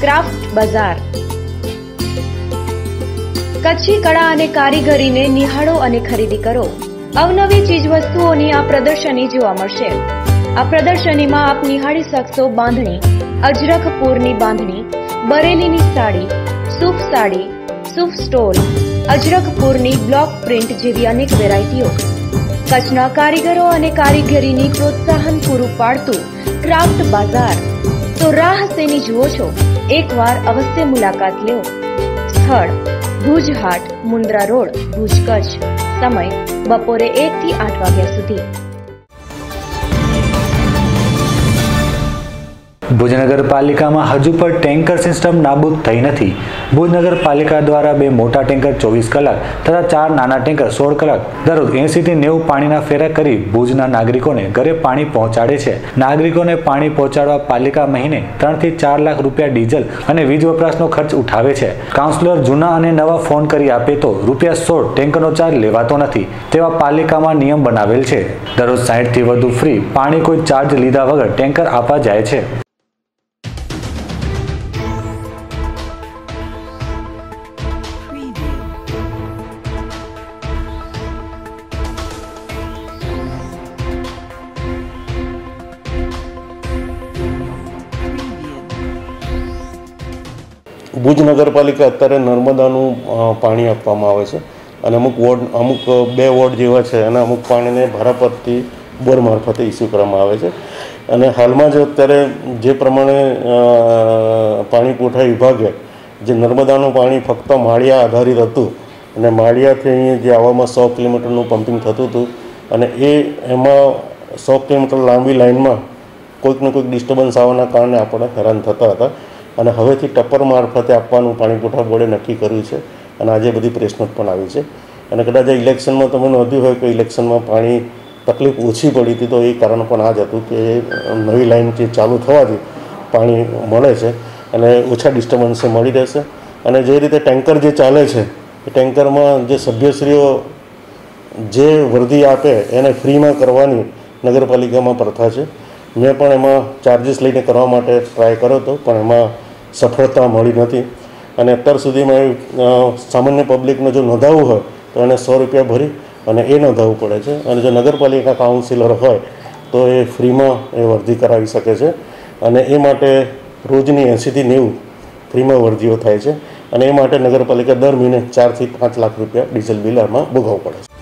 Craft બજાર કચ્છી કળા અને કારીગરીને નિહાળો અને ખરીદી કરો। અવનવી ચીજવસ્તુઓની આ પ્રદર્શની જોવા મળશે। આ પ્રદર્શનીમાં આપ નિહાળી શકશો બાંધણી, અજરખપુરની બાંધણી, બરેલીની સાડી, સૂફ સ્ટોલ, અજરખપુરની બ્લોક પ્રિન્ટ જેવી અનેક વેરાયટીઓ। કચ્છના કારીગરો અને કારીગરીની પ્રોત્સાહન પૂરું પાડતું ક્રાફ્ટ બજાર। તો રાહ શેની જુઓ છો? એકવાર અવશ્ય મુલાકાત લ્યો। સ્થળ ભુજ હાટ, મુન્દ્રા રોડ, ભુજ, કચ્છ। સમય બપોરે 1 થી 8 વાગ્યા સુધી। ભુજ નગરપાલિકામાં હજુ પણ ટેન્કર સિસ્ટમ નાબૂદ થઈ નથી। ભુજ નગરપાલિકા દ્વારા 2 મોટા ટેન્કર 24 કલાક તથા 4 નાના ટેન્કર 16 કલાક દરરોજ 80 થી 90 પાણીના ફેરા કરી ભુજના નાગરિકોને ઘરે પાણી પહોંચાડે છે। નાગરિકોને પાણી પહોંચાડવા પાલિકા મહિને 3 થી 4 લાખ રૂપિયા ડીઝલ અને વીજ વપરાશનો ખર્ચ ઉઠાવે છે। કાઉન્સિલર જૂના અને નવા ફોન કરી આપે તો રૂપિયા 16 ટેન્કરનો ચાર્જ લેવાતો નથી તેવા પાલિકામાં નિયમ બનાવેલ છે। દરરોજ 60 થી વધુ ફ્રી પાણી કોઈ ચાર્જ લીધા વગર ટેન્કર આપવા જાય છે। ભુજ નગરપાલિકા અત્યારે નર્મદાનું પાણી આપવામાં આવે છે અને અમુક 2 વોર્ડ જેવા છે અને અમુક પાણીને ભારાપરથી બોર મારફતે ઇસ્યુ કરવામાં આવે છે। અને હાલમાં જ અત્યારે જે પ્રમાણે પાણી પુરવઠા વિભાગે જે નર્મદાનું પાણી ફક્ત માળિયા આધારિત હતું અને માળિયાથી અહીં જે આવવામાં 100 કિલોમીટરનું પમ્પિંગ થતું હતું અને એમાં 100 કિલોમીટર લાંબી લાઇનમાં કોઈકને કોઈક ડિસ્ટર્બન્સ આવવાના કારણે આપણે હેરાન થતા હતા અને હવેથી ટપ્પર મારફતે આપવાનું પાણી પુરવઠા બોર્ડે નક્કી કર્યું છે અને આજે બધી પ્રેસ નોટ પણ આવી છે। અને કદાચ ઇલેક્શનમાં તમે નોંધ્યું હોય કે ઇલેક્શનમાં પાણી તકલીફ ઓછી પડી હતી તો એ કારણ પણ આ જ હતું કે નવી લાઇન જે ચાલુ થવાથી પાણી મળે છે અને ઓછા ડિસ્ટર્બન્સે મળી રહેશે। અને જે રીતે ટેન્કર જે ચાલે છે એ ટેન્કરમાં જે સભ્યશ્રીઓ જે વર્દી આપે એને ફ્રીમાં કરવાની નગરપાલિકામાં પ્રથા છે। મેં પણ એમાં ચાર્જીસ લઈને કરવા માટે ટ્રાય કર્યો હતો પણ એમાં સફળતા મળી નથી અને અત્યાર સુધીમાં સામાન્ય પબ્લિકને જો નોંધાવવું હોય તો એને 100 રૂપિયા ભરી અને એ નોંધાવવું પડે છે અને જો નગરપાલિકા કાઉન્સિલર હોય તો એ ફ્રીમાં એ વર્દી કરાવી શકે છે અને એ માટે રોજની 80 થી 90 ફ્રીમાં વર્દીઓ થાય છે અને એ માટે નગરપાલિકા દર મહિને 4 થી 5 લાખ રૂપિયા ડીઝલ બિલ આમાં ભોગવવું પડે છે।